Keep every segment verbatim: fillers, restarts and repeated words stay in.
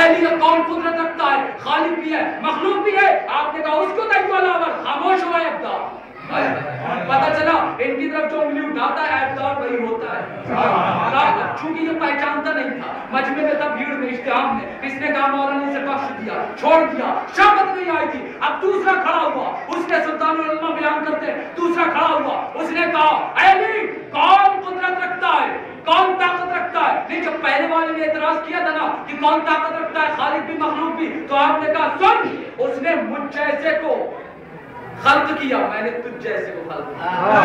علی کا کون قدرت رکھتا ہے؟ خالق بھی ہے مخلوق بھی ہے. آپ نے کہا اس کو دیکھو علاوہ خاموش ہوا ہے ابدار. پتا چلا ان کی طرف جو انگلی اٹھاتا ہے ابدار وہی ہوتا ہے. چونکہ یہ پہچانتا نہیں تھا مجمع میں تھا بھیڑ میں اجتماع میں اس نے کہا مولانا سے بخش دیا چھوڑ دیا شامت نہیں آئی تھی. اب دوسرا کھڑا ہوا اس نے سلطان العلماء بیان کرتے دوسرا کھڑا ہوا اس نے کہا علی کون قدرت رکھتا ہے کون طاقت رکھتا ہے؟ نہیں جب پہلے والے نے اعتراض کیا تھا نا کہ کون طاقت رکھتا ہے خالق بھی مخلوق بھی تو آپ نے کہا سن اس نے مجھ جیسے کو خلق کیا میں نے تجھ جیسے کو خلق کیا.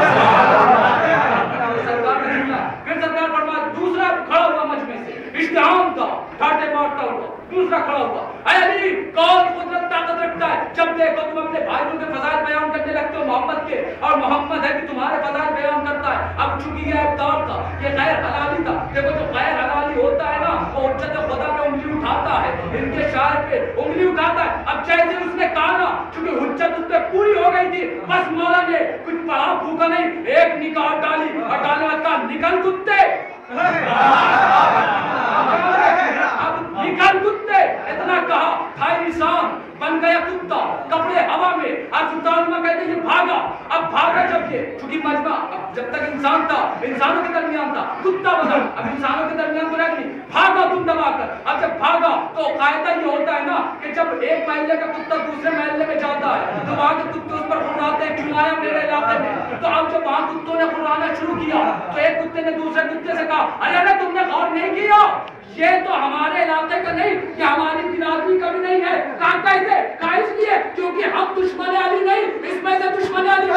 پھر سرکار فرمایا دوسرا کھڑا ہوا مجمع سے اشتہام تھا ٹھاٹے مارتا ہوا دوسرا کھڑا ہوا اے علی کون قدرت طاقت رکھتا ہے؟ جب دیکھو تم اپنے بھائیوں کے فضائل بیان کرنے لگتے ہو محمد کے اور محمد ہے کہ تمہارے فضائل بیان کرتا ہے. اب چونکہ یہ ابدار تھا یہ غیر حلالی تھا. دیکھو جو غیر حلالی ہوتا ہے نا وہ حجت خدا پہ انگلی اٹھاتا ہے ان کے شاعر پہ انگلی اٹھاتا ہے. اب جیسے اس نے کہا نا چونکہ حجت اس پہ پوری ہو گئی تھی بس مولا نے کچھ پڑھا پھوکا نہیں ایک نکاح ڈالی اور ڈالنے کا نکل کتے اب نکل کتے اتنا کہا تھا انسان بن گیا کتا کپڑے ہوا میں. اب سلطان میں کہتے ہیں بھاگا. اب بھاگا جب یہ چونکہ مجمع جب تک انسان تھا انسانوں کے درمیان تھا کتا بنا اب انسانوں کے درمیان تو رہ نہیں بھاگا تم دبا کر. اب جب بھاگا تو قاعدہ یہ ہوتا ہے نا کہ جب ایک محلے کا کتا دوسرے محلے میں جاتا ہے تو وہاں کے کتے اس پر خراتے ہیں کیوں آیا میرے علاقے میں. تو اب جب وہاں کتوں نے خرانا شروع کیا تو ایک کتے نے دوسرے کتے سے کہا ارے ارے تم نے غور نہیں کیا یہ تو ہمارے علاقے کا نہیں یہ ہماری برادری کا بھی نہیں ہے. کہاں کیسے؟ کہا اس لیے کیونکہ ہم دشمن علی نہیں اس میں سے دشمن علی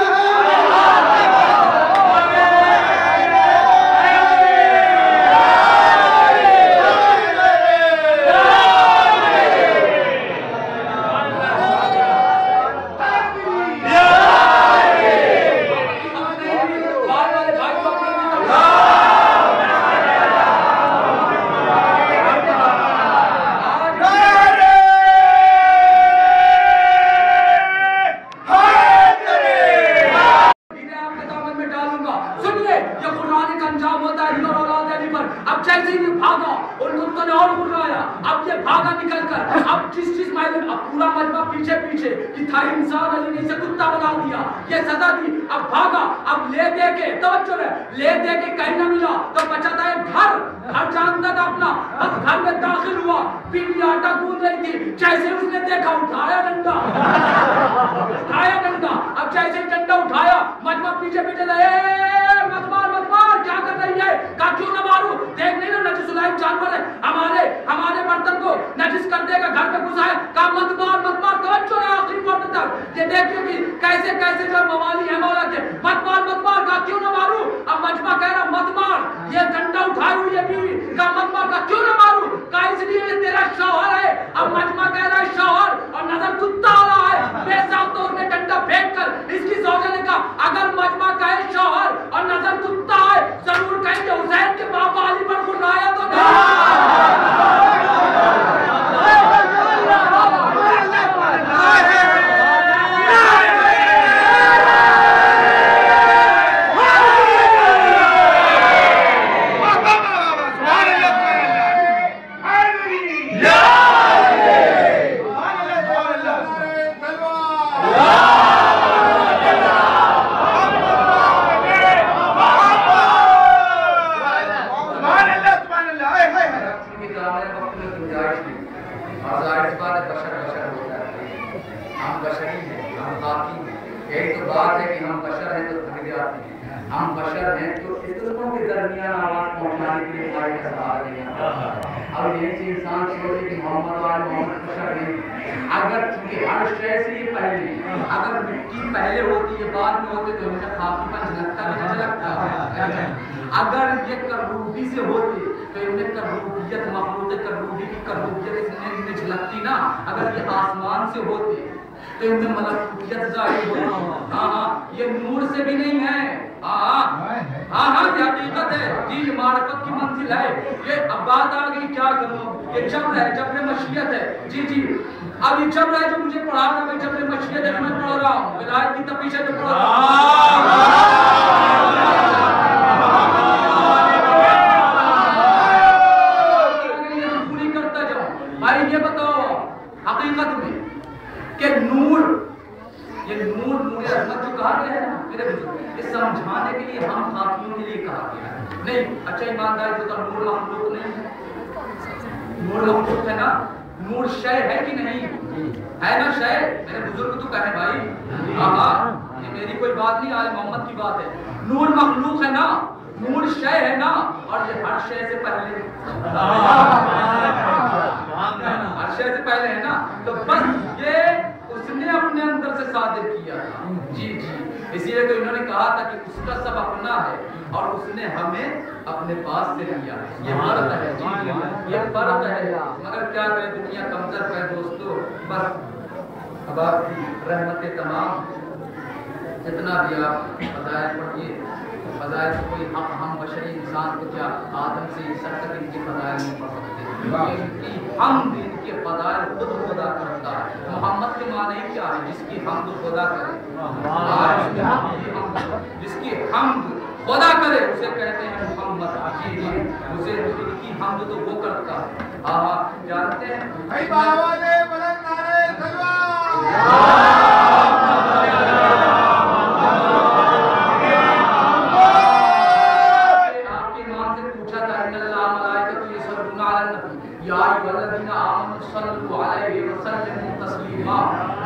لے دے کے کہیں نہ ملا تو بچا تھا ایک گھر گھر جانتا تھا اپنا بس گھر میں داخل ہوا بیوی آٹا گوندھ رہی تھی جیسے اس نے دیکھا اٹھایا ڈنڈا اٹھایا ڈنڈا. اب جیسے ڈنڈا اٹھایا مجمع پیچھے پیچھے لے مت مار مت مار کیا کر رہی ہے؟ کہا کیوں نہ ماروں دیکھ نہیں نا نجس العین جانور ہے ہمارے ہمارے برتن کو نجس کر دے گا گھر پہ گھسا ہے. کہا مت مار مت مار توجہ ہے آخری وقت تک یہ دیکھیے کہ کیسے کیسے جو موالی ہیں مولا کے مت مار مت مار. کہا کیوں نہ ماروں؟ اب مجمع کہہ رہا مت مار یہ ڈنڈا اٹھائی ہوئی ہے بیوی. کہا مت مار. کہا کیوں نہ ماروں؟ کہا اس لیے یہ تیرا شوہر ہے. اب مجمع کہہ رہا ہے شوہر اور نظر کتا آ رہا ہے بے صاحب تو نے ڈنڈا پھینک کر اس کی زوجہ نے کہا اگر مجمع کہے شوہر اور نظر کتا ہے ضرور کہیں کہ حسین کے بابا علی پر خرایا تو نہیں. ہم بشر ہیں تو فطرتوں کے درمیان آواز پہنچانے کے لیے ہمارے سہارا نہیں آتا. اب یہ چیز انسان سوچے کہ محمد وال محمد بشر نہیں. اگر چونکہ ہر شے سے یہ پہلے اگر مٹی پہلے ہوتی ہے بعد میں ہوتے تو ہمیں خاکی پن جھلکتا بھی نہ جھلکتا. اگر یہ کروبی سے ہوتی تو انہیں کروبیت مخلوق کروبی کی کروبیت اس نے جھلکتی نا. اگر یہ آسمان سے ہوتی تو ان میں ملکوتیت ظاہر ہوتی. ہاں ہاں یہ نور سے بھی نہیں ہے. ہاں ہاں ہاں یہ حقیقت ہے جی یہ معرفت کی منزل ہے. یہ اب بات آ گئی کیا کروں یہ جبر ہے جبر مشیت ہے. جی جی اب یہ جبر ہے جو مجھے پڑھا رہا ہے جبر مشیت ہے جو میں پڑھ رہا ہوں ولایت کی تفیش ہے جو پڑھ رہا پوری کرتا جاؤں. بھائی یہ بتاؤ حقیقت میں کہ نور، یہ نور نور عظمت جو کہا گیا ہے نا میرے بزرگ، یہ سمجھانے کے لیے ہم خاتون کے لیے کہا گیا ہے نہیں. اچھا ایمانداری جو نور مخلوق نہیں ہے، نور مخلوق ہے نا، نور شے ہے کہ نہیں ہے نا شے؟ میرے بزرگ تو کہیں بھائی ہاں یہ میری کوئی بات نہیں، آل محمد کی بات ہے. نور مخلوق ہے نا، نور شے ہے نا، اور یہ ہر شے سے پہلے ہر شے سے پہلے ہے نا. تو بس یہ اس نے اپنے اندر سے صادر کیا تھا. جی جی اسی لیے تو انہوں نے کہا تھا کہ اس کا سب اپنا ہے اور اس نے ہمیں اپنے پاس سے لیا. یہ فرق ہے جی، یہ فرق ہے. مگر کیا کریں دنیا کمزور ہے دوستو. بس اب آپ کی رحمت تمام جتنا بھی آپ فضائل پڑھیے، فضائل سے کوئی حق ہم بشری انسان کو کیا آدم سے سر تک ان کی فضائل نہیں پڑھ سکتے. ان کی حمد، ان کے فضائل خود خدا کرتا ہے. محمد کے معنی کیا ہے؟ جس کی حمد خدا کرے، جس کی حمد خدا کرے اسے کہتے ہیں محمد. جی جی اسے ان کی حمد تو وہ کرتا ہے. آپ جانتے ہیں یا ایھا الذین آمنوا صلوا علیہ وسلموا تسلیما.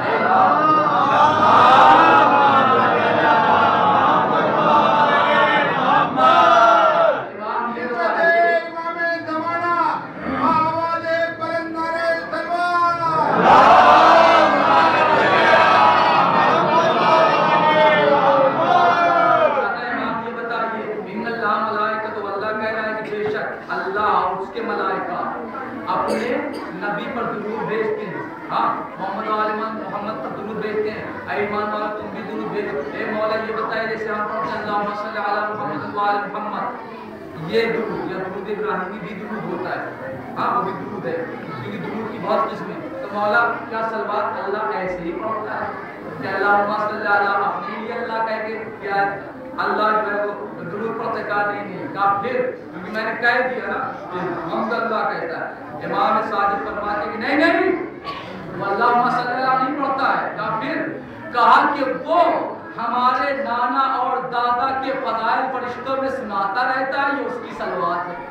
اپنے نبی پر درود بھیجتے ہیں. ہاں محمد عالمان محمد پر درود بھیجتے ہیں. اے ایمان والا تم بھی درود بھیجو. اے مولا یہ بتائے جیسے ہم پڑھتے ہیں اللہم صلی علی محمد و آل محمد، یہ درود یا درود ابراہیمی بھی درود ہوتا ہے. ہاں وہ بھی درود ہے کیونکہ درود کی بہت قسمیں. تو مولا کیا صلوات اللہ ایسے ہی پڑھتا ہے کہ اللہم صلی علی اپنے لیے اللہ کہہ کے کیا اللہ جو ہے وہ درود پڑھتے کا نہیں نہیں کہا پھر کیونکہ میں نے کہہ دیا نا کہ حمد اللہ کہتا ہے. امام صادق فرماتے کہ نہیں نہیں وہ اللہم صلی اللہ نہیں پڑھتا ہے. کہا پھر کہا کہ وہ ہمارے نانا اور دادا کے فضائل فرشتوں میں سناتا رہتا ہے، یہ اس کی صلوات ہے.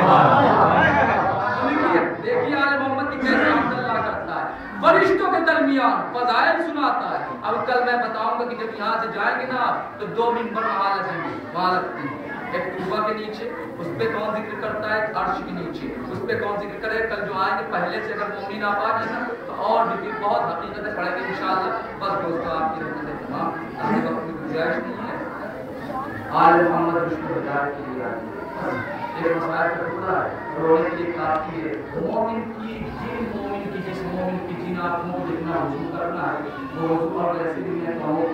دیکھیے آل محمد کی کیسے حمد اللہ کرتا ہے، فرشتوں کے درمیان فضائل سناتا ہے. اب کل میں بتاؤں گا کہ جب یہاں سے جائیں گے نا تو دو منبر وہاں لگیں گے، وہاں لگتے ہیں. ایک طوبہ کے نیچے اس پہ کون ذکر کرتا ہے، عرش کے نیچے اس پہ کون ذکر کرے. کل جو آئیں گے پہلے سے اگر مومن آپ آ جائیں نا تو اور بھی بہت حقیقتیں پڑھیں گے انشاءاللہ. بس دوستو آپ کی رحمت تمام آنے وقت کی گزارش نہیں ہے. آل محمد رشتہ ہدایت کے لیے ایک مسائل کا ٹکڑا ہے، رونے کے لیے کافی ہے. مومن کی جن مومن کی جس مومن کی جن آنکھوں کو جتنا وضو کرنا ہے وہ وضو. اور ایسے بھی میں کہوں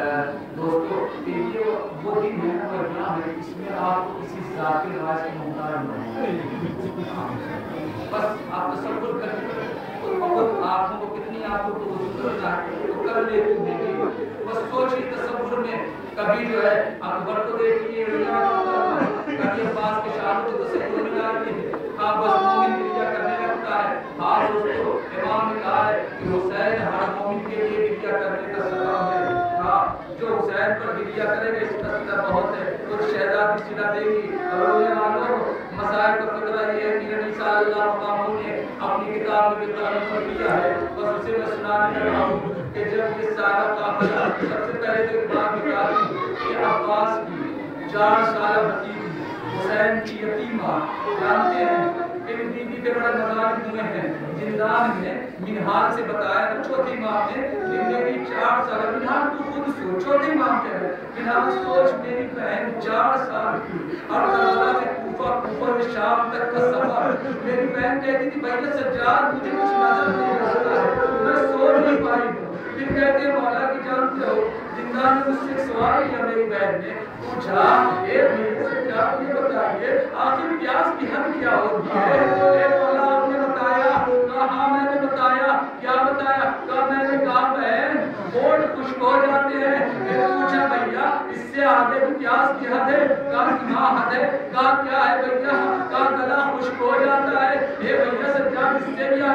دوستو کہ یہ وہ دن ہے نا وہ ایام ہے اس میں آپ کو کسی ذاتی رواج کے محتاج نہیں. بس آپ تصور کریں آنکھوں کو کتنی آنکھوں کو وضو کرنا ہے تو کر لیتی ہوں. بس سوچیے تصور میں کبھی جو ہے اکبر کو دیکھیے کبھی عباس کے شاہد کو تصور میں آئیے آپ بس مومن کے لیے کرنے لگتا ہے. ہاں دوستو امام نے کہا ہے کہ حسین ہر مومن کے لیے بھی کیا کرنے کا سلام ہے. جو حسین پر گریہ کرے گا اس کا صدہ بہت ہے تو شہزادی صدہ دے گی. رونے والوں مسائل کا فکرہ یہ ہے کہ نبی صلی اللہ علیہ وسلم نے اپنی کتاب میں تعلق کر دیا ہے. بس اسے میں سنانے لگا ہوں کہ جب یہ سارا قافلہ سب سے پہلے تو ایک بات بتا دوں کہ عباس کی چار سالہ بھتیجی حسین کی یتیمہ جانتے ہیں کہ بی بی کے بڑے مظالم ہوئے ہیں زندان میں. منہال سے بتایا کہ چوتھی امام نے زندگی چار سال. منہال تو خود سوچ چوتھی امام کہہ رہے منہال سوچ میری بہن چار سال کی اور کربلا سے کوفہ کوفہ سے شام تک کا سفر. میری بہن کہتی تھی بھائی سجاد مجھے کچھ نظر نہیں آتا ہے میں سو نہیں پائی ہوں. پھر کہتے ہیں مولا کی جانتے ہو زندان میں مجھ سے سوال کیا میری بہن نے پوچھا اے میرے سجاد یہ بتائیے آخر پیاس کی حد کیا ہوتی ہے. اے مولا آپ نے بتایا. کہا ہاں میں نے بتایا. کیا بتایا؟ کہا میں نے کہا بہن ہوٹ خشک ہو جاتے ہیں. پھر پوچھا بھیا اس سے آگے بھی پیاس کی حد ہے؟ کہا کہ ہاں حد ہے. کہا کیا ہے بھیا؟ کہا گلا خشک ہو جاتا ہے. اے بھیا سجاد اس سے بھی آگے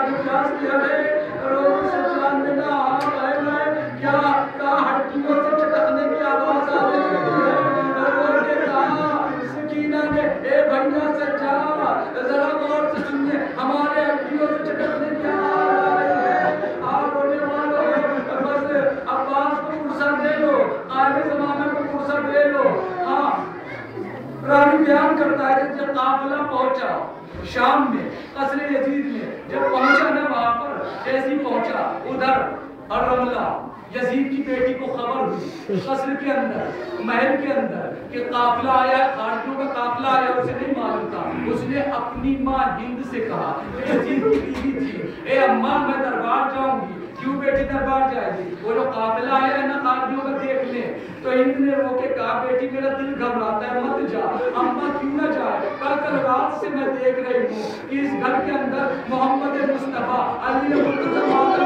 کی پیاس کی ہمیں روک سے جان دینا کیا کہا ہڈیوں سے چٹکنے کی آواز آ رہی ہے روکے کہا سکینہ نے اے بھیا سجا ذرا غور سے سنیے ہمارے ہڈیوں سے چٹکنے کی آواز آ رہی ہے آپ رونے والوں بس عباس کو فرصت دے لو قائم زمانہ کو فرصت دے لو ہاں راوی بیان کرتا ہے کہ جب قافلہ پہنچا شام میں قصر یزید میں جب پہنچا نا وہاں پر جیسی پہنچا ادھر اور رملہ یزید کی بیٹی کو خبر ہوئی قصر کے اندر محل کے اندر کہ قافلہ آیا خارجیوں کا قافلہ آیا اسے نہیں معلوم تھا اس نے اپنی ماں ہند سے کہا کہ یزید کی بیوی تھی اے اماں میں دربار جاؤں گی کیوں بیٹی دربار جائے گی وہ جو قافلہ آیا ہے نا خارجیوں کا دیکھ لیں تو ہند نے رو کے کہا بیٹی میرا دل گھبراتا ہے مت جا اماں کیوں نہ جائے کل کل رات سے میں دیکھ رہی ہوں کہ اس گھر کے اندر محمد مصطفیٰ علی مرتضیٰ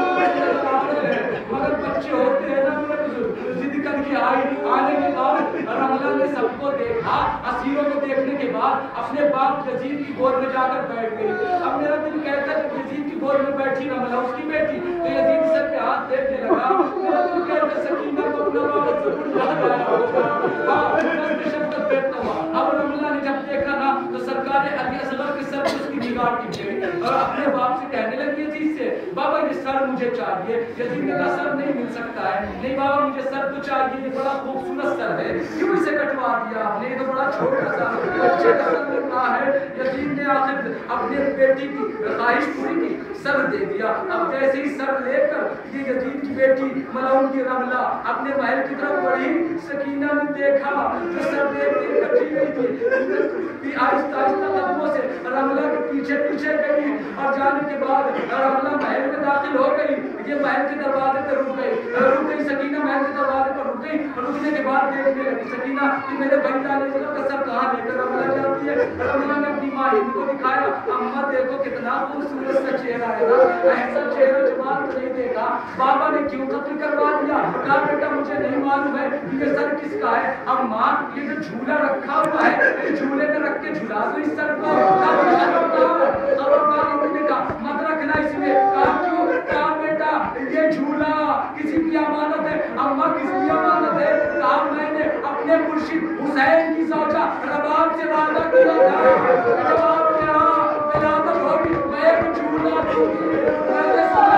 مگر بچے ہوتے ہیں نا میرے بزرگ ضد کر کے آئی آنے کے بعد رملہ نے سب کو دیکھا اسیروں کو دیکھنے کے بعد اپنے باپ یزید کی گود میں جا کر بیٹھ گئی اب میرا دل کہتا ہے کہ یزید کی گود میں بیٹھی رملہ اس کی بیٹی تو یزید سر کے ہاتھ دیکھنے لگا میرا دل کہتا ہے سکینہ کو اپنا باپ سے پڑھ جا رہا ہے شفقت بیٹھتا ہوا اب رملہ نے جب دیکھا نا تو سرکار علی اصغر کے سر پر اس کی نگاہ ٹک گئی اور اپنے باپ سے کہنے لگی یزید سے بابا یہ سر مجھے چاہیے یزید نے کہا سر نہیں مل سکتا ہے نہیں بابا مجھے سر تو چاہیے یہ بڑا خوبصورت سر ہے کیوں اسے کٹوا دیا آپ نے یہ تو بڑا چھوٹا سا بچے کا سر مل رہا ہے یزید نے آخر اپنے بیٹی کی خواہش پوری کی سر دے دیا اب جیسے ہی سر لے کر یہ یزید کی بیٹی ملعون کی رملہ اپنے محل کی طرف بڑھی سکینہ نے دیکھا جو سر دیکھ کے کٹی گئی تھی آہستہ آہستہ قدموں سے رملہ کے پیچھے پیچھے گئی اور جانے کے بعد رملہ محل میں داخل ہو گئی یہ محل کے دروازے پہ رک گئی رک گئی سکینہ محل کے دروازے پر رک گئی رکنے کے بعد دیکھنے لگی سکینہ کہ میرے بھائی علیہ السلام کا سر کہاں لے کر رملہ جاتی ہے رملہ نے اپنی ماں ہند کو دکھایا اماں دیکھو کتنا خوبصورت سا چہرہ ہے نا ایسا چہرہ جمال تو نہیں دیکھا بابا نے کیوں قتل کروا دیا کہا بیٹا مجھے نہیں معلوم ہے یہ سر کس کا ہے اب ماں یہ جو جھولا رکھا ہوا ہے جھولے میں رکھ کے جھلا دو اس سر کو خبردار نے کہا مت رکھنا اس میں کہا کیوں کہا بیٹا یہ جھولا کسی کی امانت ہے اماں کس کی امانت ہے کہا میں نے اپنے مرشد حسین کی زوجہ رباب سے وعدہ کیا تھا جواب کیا ولادت ہوگی میں ایک جھولا دوں گی میں نے سنا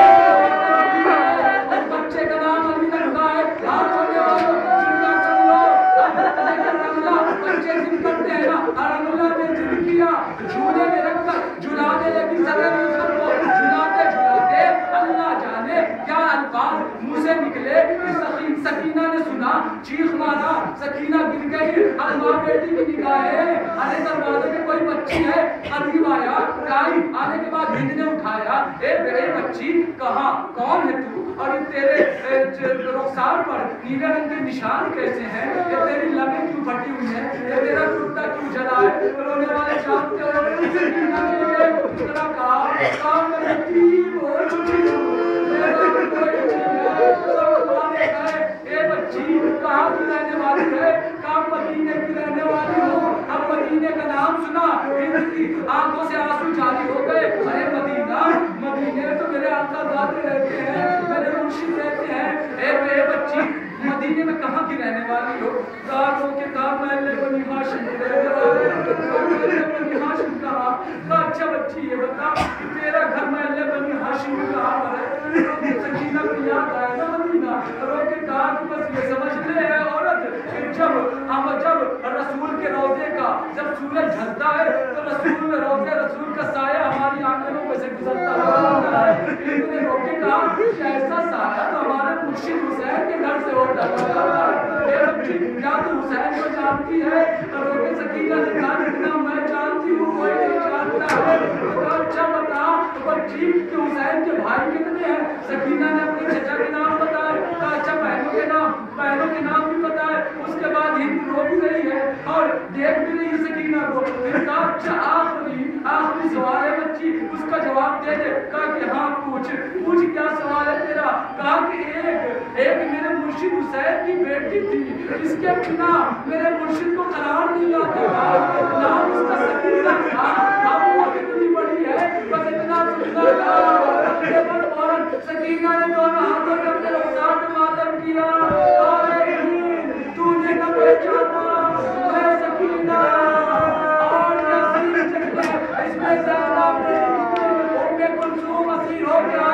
بچے کا نام علی رکھا ہے ہاتھ ہونے والوں جھولا کر لو لیکن رملہ بچے ضد کرتے ہیں نا رملہ نے ضد کیا جھولے میں رکھ کر جھلانے لگی سرے سر کو جھلاتے جھلاتے اللہ جانے کیا الفاظ منہ سے نکلے سکینہ نے سنا چیخ مارا سکینہ گر گئی اب ماں بیٹی کی نگاہیں ارے دروازے میں کوئی بچی ہے قریب آیا کائی آنے کے بعد ہند نے اٹھایا اے بڑے بچی کہاں کون ہے تو اور یہ تیرے رخسار پر نیلے رنگ کے نشان کیسے ہیں یہ تیری لبیں کیوں پھٹی ہوئی ہیں یہ تیرا کرتا کیوں جلا ہے رونے والے جانتے ہو سکینہ نے اتنا کہا کام کرتی وہ چھوٹی میرا کوئی اے بچی کہاں کی رہنے والی ہے کہاں مدینے کی رہنے والی ہو اب مدینے کا نام سنا ہند کی آنکھوں سے آنسو جاری ہو گئے ارے مدینہ مدینے تو میرے آقا ذاتے رہتے ہیں میرے مرشد رہتے ہیں اے اے بچی مدینے میں کہاں کی رہنے والی ہو کاروں کے کار محلے بنی ہاشم کی رہنے والی بنی ہاشم کہا اچھا بچی یہ بتا تیرا گھر محلے بنی ہاشم کہاں پر ہے سکینہ کو یاد آئے نا مدینہ رو کے کہا کہ بس یہ سمجھ لے ہے عورت جب ہم جب رسول کے روضے کا جب سورج ڈھلتا ہے تو رسول روضے رسول کا سایہ ہماری آنکھوں میں سے گزرتا ہے انہوں نے رو کے کہا کہ ایسا سایہ تو ہمارے مرشد حسین کے گھر سے ہوتا ہے کیا تو حسین کو جانتی ہے رو کے سکینہ نے کہا اتنا میں جانتی ہوں کوئی نہیں جانتا ہے اچھا بتا بچی کہ حسین کے بھائی کتنے ہیں سکینہ نے اپنے چچا کے نام بتائے اچھا بہنوں کے نام بہنوں کے نام بھی بتائے اس کے بعد ہند رو بھی رہی ہے اور دیکھ بھی رہی ہے سکینہ کو پھر کہا اچھا آخری آخری سوال ہے بچی اس کا جواب دے دے کہا کہ ہاں پوچھ پوچھ کیا سوال ہے تیرا کہا کہ ایک ایک میرے مرشد حسین کی بیٹی تھی اس کے بنا میرے مرشد کو قرار نہیں آتا تھا نام اس کا سکینہ تھا اب وہ کتنی بڑی ہے بس اتنا سننا سکینہ نے دونوں ہاتھوں سے اپنے رخسار میں ماتم کیا، تو نے نہ پہچانا میں سکینہ اور نصیر چکے اس میں زینب نے ام کلثوم اسیر ہو گیا